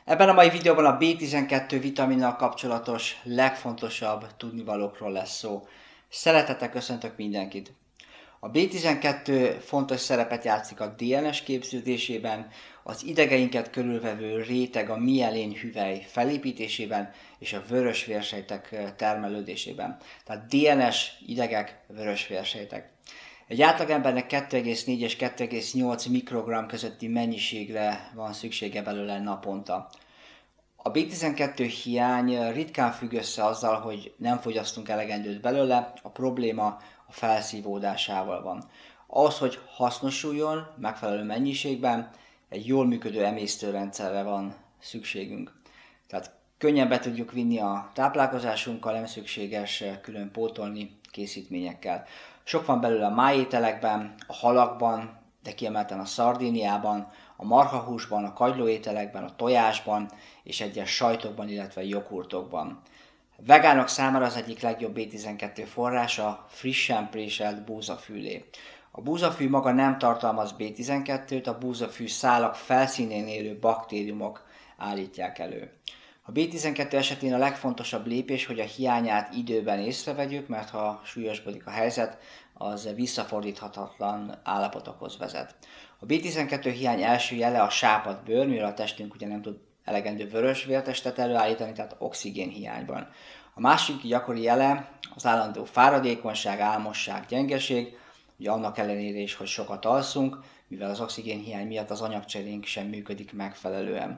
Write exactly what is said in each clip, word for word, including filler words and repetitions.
Ebben a mai videóban a bé tizenkettő vitaminnal kapcsolatos legfontosabb tudnivalókról lesz szó. Szeretettel köszöntök mindenkit! A bé tizenkettő fontos szerepet játszik a dé en es képződésében, az idegeinket körülvevő réteg a mielén hüvely felépítésében és a vörösvérsejtek termelődésében. Tehát dé en es, idegek, vörösvérsejtek. Egy átlagembernek kettő egész négy és kettő egész nyolc mikrogram közötti mennyiségre van szüksége belőle naponta. A bé tizenkettő hiány ritkán függ össze azzal, hogy nem fogyasztunk elegendőt belőle, a probléma a felszívódásával van. Ahhoz, hogy hasznosuljon megfelelő mennyiségben, egy jól működő emésztőrendszerre van szükségünk. Tehát könnyen be tudjuk vinni a táplálkozásunkkal, nem szükséges külön pótolni készítményekkel. Sok van belőle a májételekben, a halakban, de kiemelten a szardíniában, a marhahúsban, a kagylóételekben, a tojásban és egyes sajtokban, illetve joghurtokban. Vegánok számára az egyik legjobb bé tizenkettő forrás a frissen préselt búzafűlé. A búzafű maga nem tartalmaz bé tizenkettőt, a búzafű szálak felszínén élő baktériumok állítják elő. A bé tizenkettő esetén a legfontosabb lépés, hogy a hiányát időben észrevegyük, mert ha súlyosbodik a helyzet, az visszafordíthatatlan állapotokhoz vezet. A bé tizenkettő hiány első jele a sápadt bőr, mivel a testünk ugye nem tud elegendő vörös vértestet előállítani, tehát oxigén hiányban. A másik gyakori jele az állandó fáradékonyság, álmosság, gyengeség, ugye annak ellenére is, hogy sokat alszunk, mivel az oxigén hiány miatt az anyagcserénk sem működik megfelelően.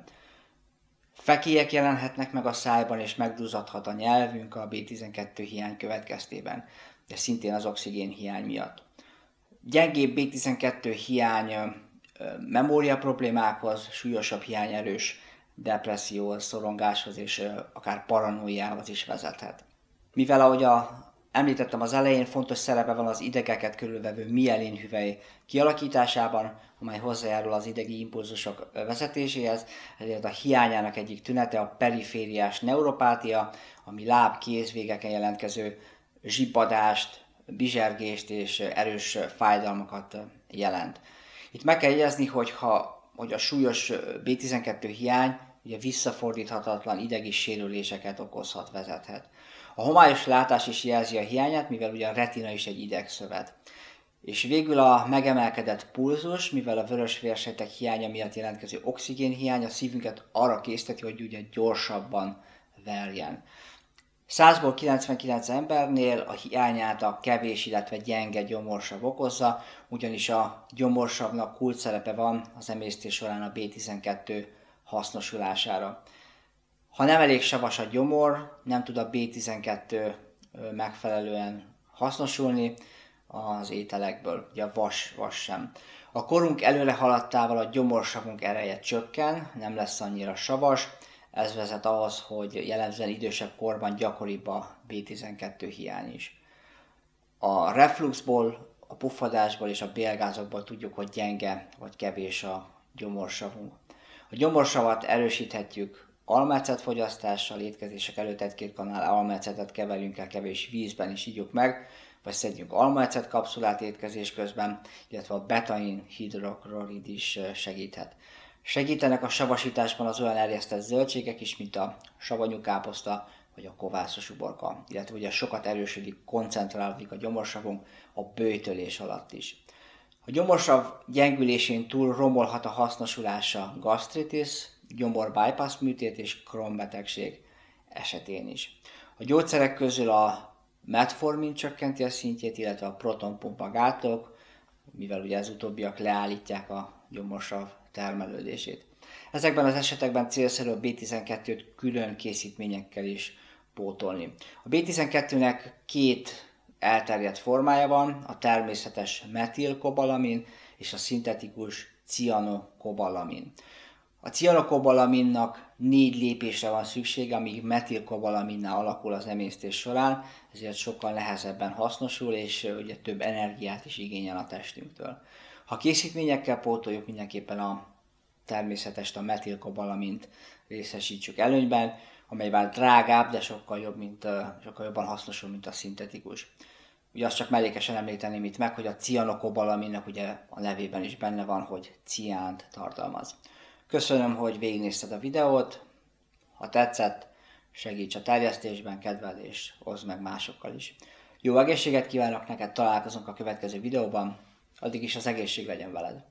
Fekélyek jelenhetnek meg a szájban, és megduzzadhat a nyelvünk a bé tizenkettő hiány következtében, de szintén az oxigén hiány miatt. Gyengébb bé tizenkettő hiány memória problémákhoz, súlyosabb hiányerős depresszióhoz, szorongáshoz és akár paranoiához is vezethet. Mivel ahogy a, említettem az elején, fontos szerepe van az idegeket körülvevő mielén hüvely kialakításában, amely hozzájárul az idegi impulzusok vezetéséhez, ezért a hiányának egyik tünete a perifériás neuropátia, ami láb-kézvégeken jelentkező zsibbadást, bizsergést és erős fájdalmakat jelent. Itt meg kell jegyezni, hogy, ha, hogy a súlyos bé tizenkettő hiány ugye visszafordíthatatlan idegi sérüléseket okozhat, vezethet. A homályos látás is jelzi a hiányát, mivel ugye a retina is egy idegszövet. És végül a megemelkedett pulzus, mivel a vörösvérsejtek hiánya miatt jelentkező oxigénhiány a szívünket arra készteti, hogy ugye gyorsabban verjen. százból kilencvenkilenc embernél a hiányát a kevés, illetve gyenge gyomorsav okozza, ugyanis a gyomorsavnak kulcs szerepe van az emésztés során a bé tizenkettő hasznosulására. Ha nem elég savas a gyomor, nem tud a bé tizenkettő megfelelően hasznosulni az ételekből, ugye a vas, vas sem. A korunk előre haladtával a gyomorsavunk ereje csökken, nem lesz annyira savas, ez vezet ahhoz, hogy jellemzően idősebb korban gyakoribb a bé tizenkettő hiány is. A refluxból, a puffadásból és a bélgázokból tudjuk, hogy gyenge vagy kevés a gyomorsavunk. A gyomorsavat erősíthetjük almaecet fogyasztással, étkezések előtt egy-két kanál almaecetet keverjünk el kevés vízben és ígyjuk meg, vagy szedjünk almaecet kapszulát étkezés közben, illetve a betain hidroklorid is segíthet. Segítenek a savasításban az olyan erjesztett zöldségek is, mint a savanyú káposzta vagy a kovászos uborka, illetve ugye sokat erősödik, koncentrálódik a gyomorsavunk a böjtölés alatt is. A gyomorsav gyengülésén túl romolhat a hasznosulása gasztritis, gyomor bypass műtét és Crohn betegség esetén is. A gyógyszerek közül a metformin csökkenti a szintjét, illetve a protonpumpa gátlók, mivel ugye az utóbbiak leállítják a gyomorsav termelődését. Ezekben az esetekben célszerű a bé tizenkettőt külön készítményekkel is pótolni. A bé tizenkettőnek két elterjedt formája van, a természetes metilkobalamin és a szintetikus cianokobalamin. A cianokobalaminnak négy lépésre van szüksége, amíg metilkobalaminnál alakul az emésztés során, ezért sokkal nehezebben hasznosul, és ugye több energiát is igényel a testünktől. Ha készítményekkel pótoljuk, mindenképpen a természetes, a metilkobalamint részesítsük előnyben, amely bár drágább, de sokkal, jobb, mint, sokkal jobban hasznosul, mint a szintetikus. Ugye azt csak mellékesen említeném itt meg, hogy a cianokobalaminnak ugye a nevében is benne van, hogy ciánt tartalmaz. Köszönöm, hogy végignézted a videót. Ha tetszett, segíts a terjesztésben, kedveld és oszd meg másokkal is. Jó egészséget kívánok neked, találkozunk a következő videóban. Addig is az egészség legyen veled.